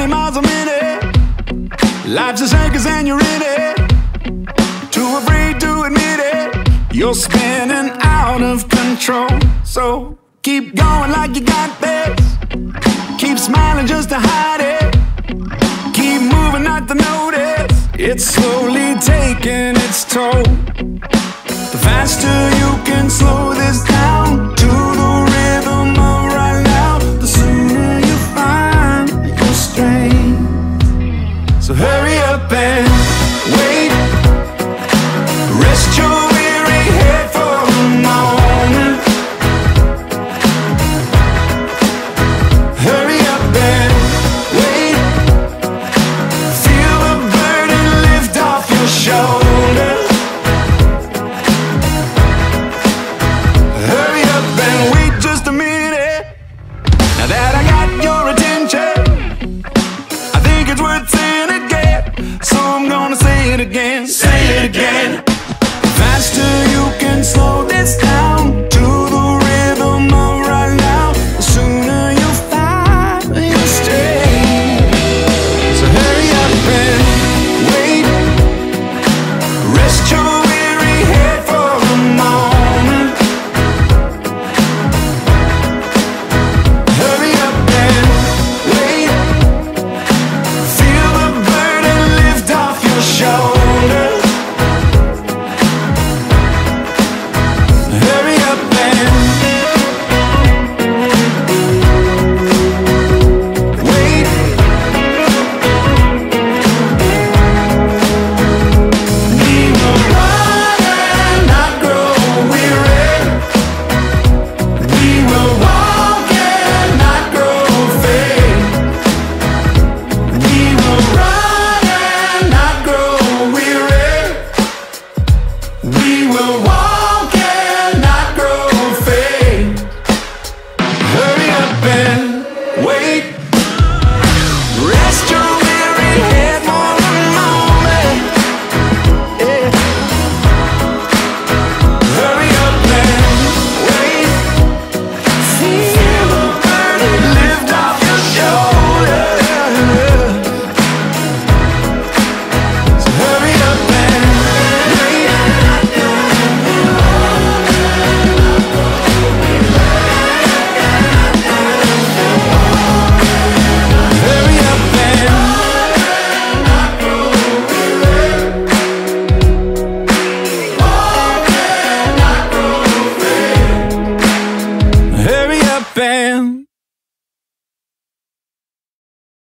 100 miles a minute. Life's a circus and you're in it. Too afraid to admit it. You're spinning out of control. So keep going like you got this. Keep smiling just to hide it. Keep moving not to notice. It's slowly taking its toll. The faster you can slow this down to the rhythm of right now, the sooner you find your strength. So hurry up and wait. Rest your weary head for a moment. Hurry up and wait. Feel the burden lift off your shoulders. Hurry up and wait just a minute. Now that I got your attention, I think it's worth saying again. So I'm gonna say it again, say it again. Faster you can slow this down to the rhythm of right now, the sooner you find your strength. So hurry up and wait. Rest your weary head for a moment. Hurry up and wait. Feel the burden lift off your shoulders. Hurry up and wait. We will run and not grow weary. We will walk and not grow faint. We will run and not grow weary. We will walk and not grow faint. Hurry up and wait. Rest your weary head for a moment. Yeah. Hurry up and wait. Feel the burden lift off your shoulders. So hurry up and wait. Hurry up and hurry up and